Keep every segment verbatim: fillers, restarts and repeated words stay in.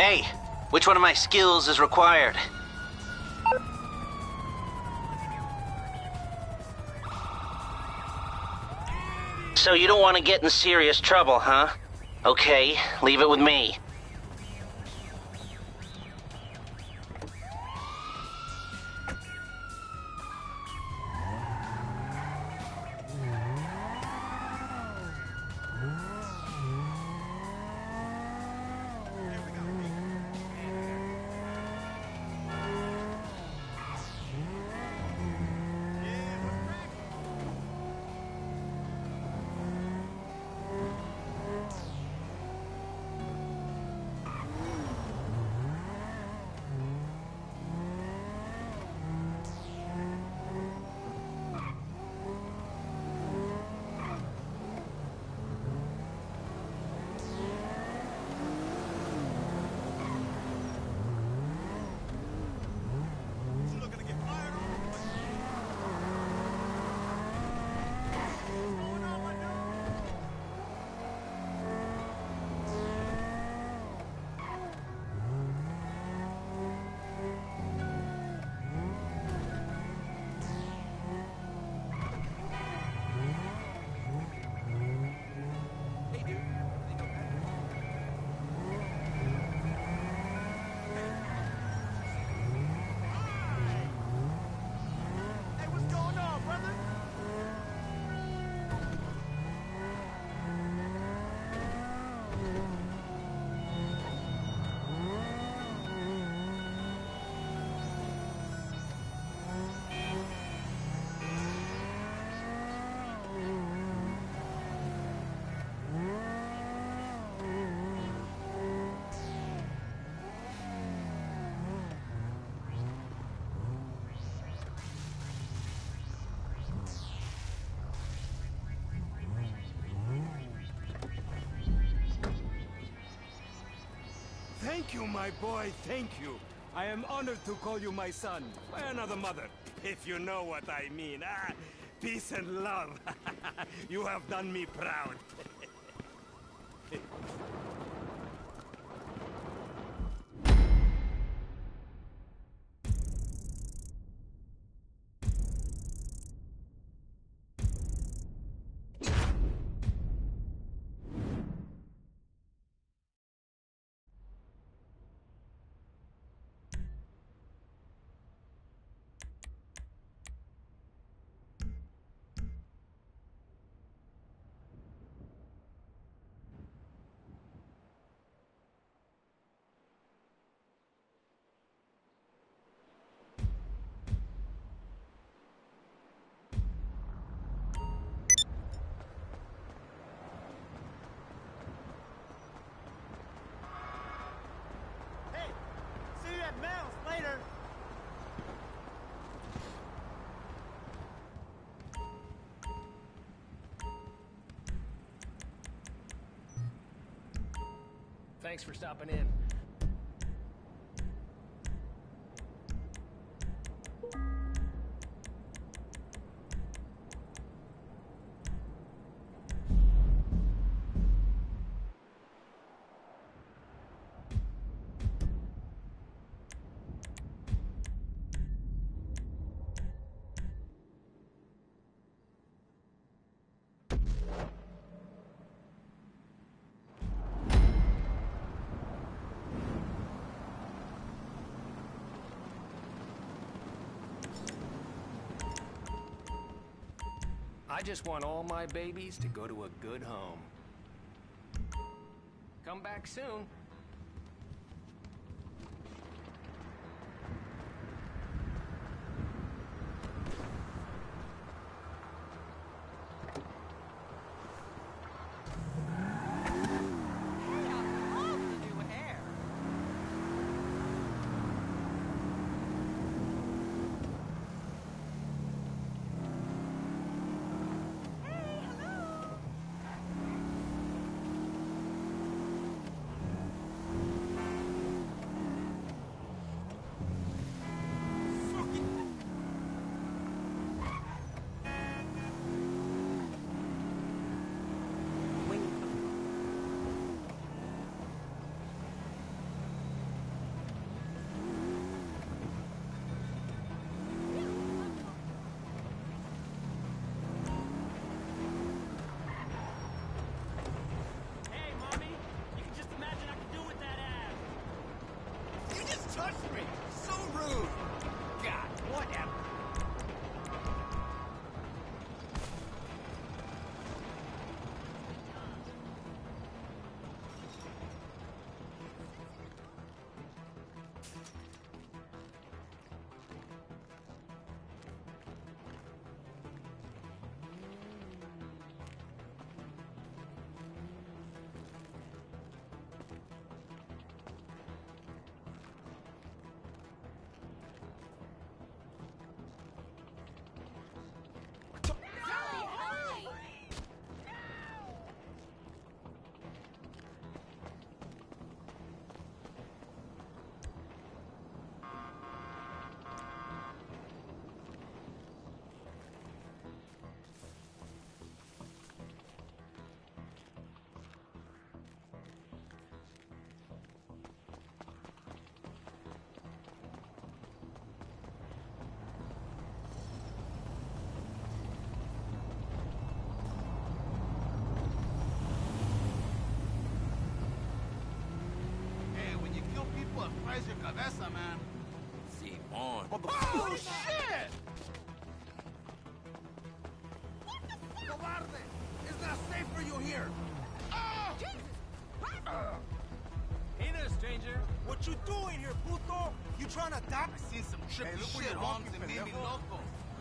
Hey, which one of my skills is required? So you don't want to get in serious trouble, huh? Okay, leave it with me. Thank you, my boy, thank you. I am honored to call you my son, by another mother, if you know what I mean. Ah, peace and love. You have done me proud. Later. Thanks for stopping in. I just want all my babies to go to a good home. Come back soon. Raise your cabeza, man. Simón. Oh, shit! Cobarde! It's not safe for you here. Oh! Jesus! Uh. Hey there, stranger. What you doing here, puto? You trying to dock? I seen some trippy Hey, look where shit, you're Holmes, walking, and made me pendejo. loco.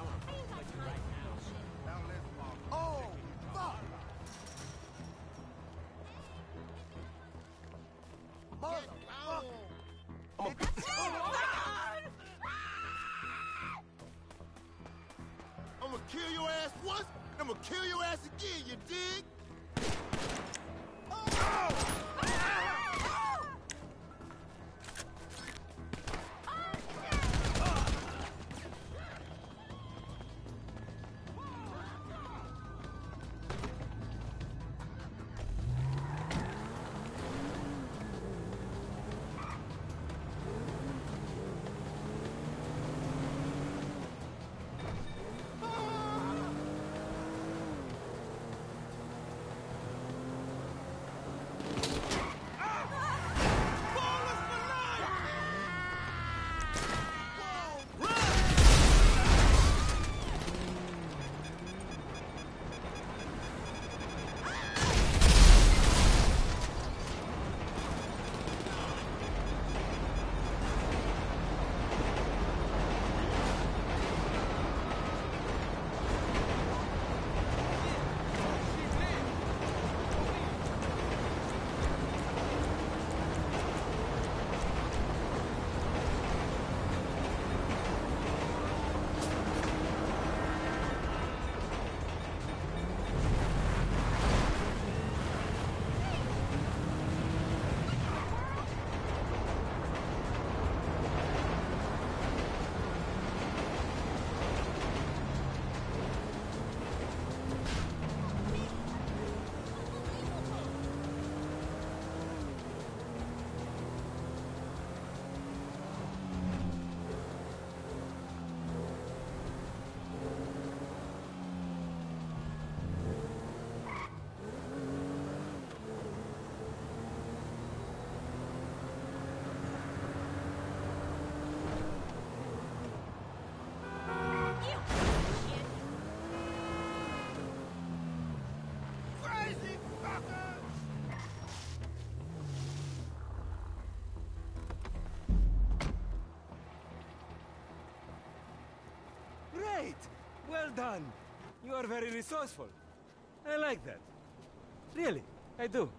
Oh, fuck! I'm gonna kill your ass once, and I'm gonna kill your ass again, you dig? Great! Well done. You are very resourceful. I like that. Really, I do.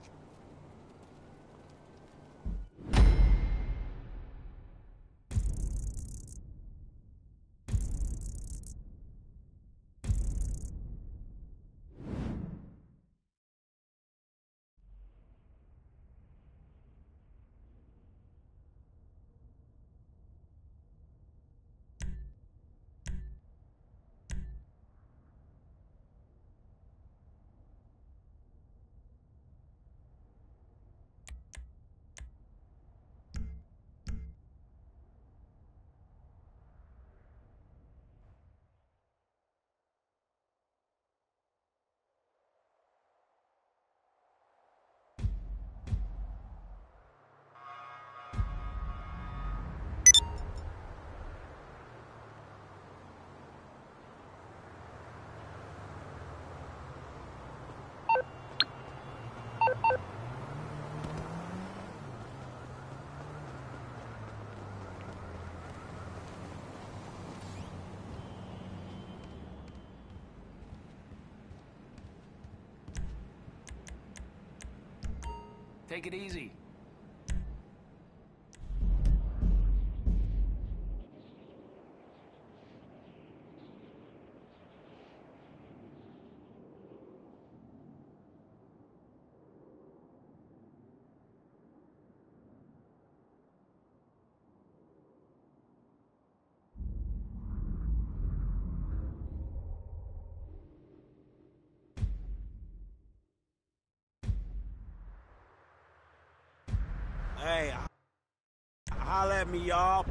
Take it easy. Hey, holla at me, y'all.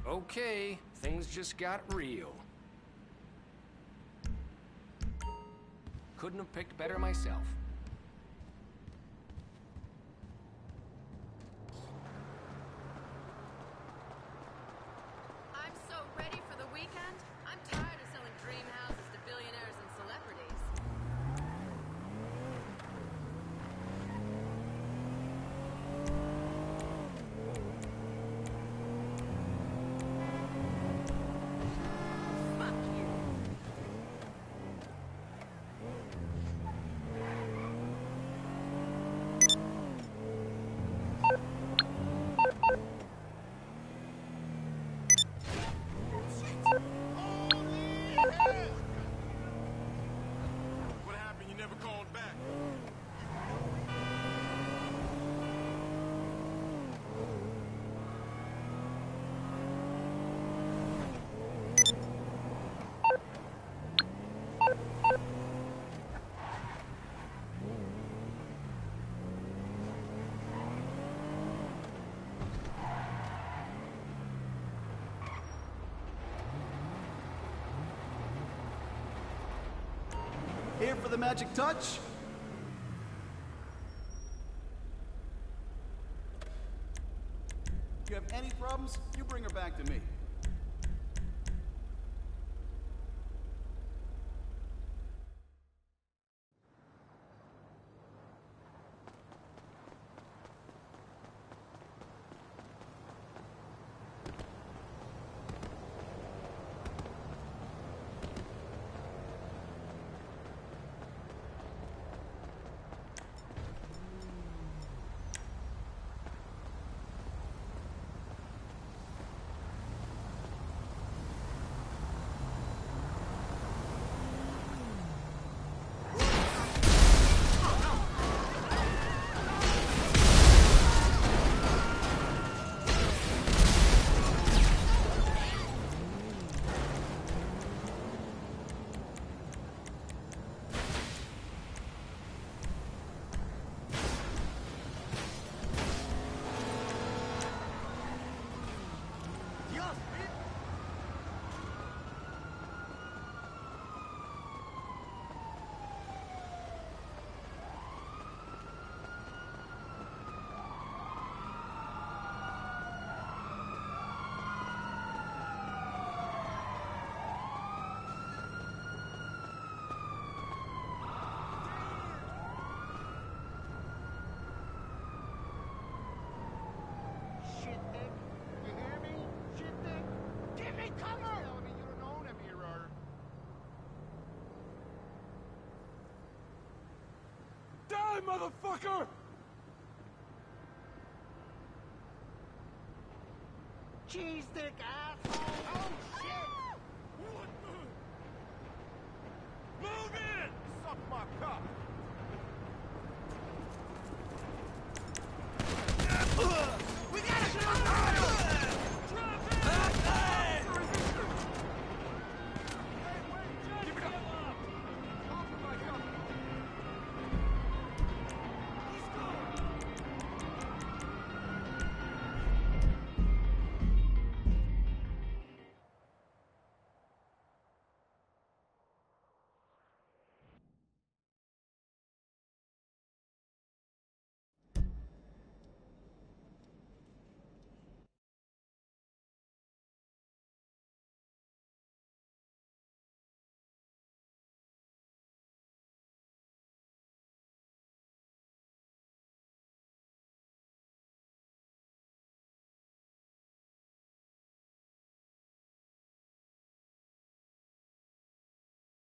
Okay, things just got real. Couldn't have picked better myself. I'm so ready for the weekend. I'm tired of selling dream houses to billionaires and celebrities. Fuck you. What happened? You never called back. Here for the magic touch? You have any problems, you bring her back to me. Shit, Dick. You hear me? Shit, Dick. Give me cover! Tell me you don't own a mirror. Die, motherfucker! Cheese dick, asshole! Oh, shit! What? Move in! Suck my cock!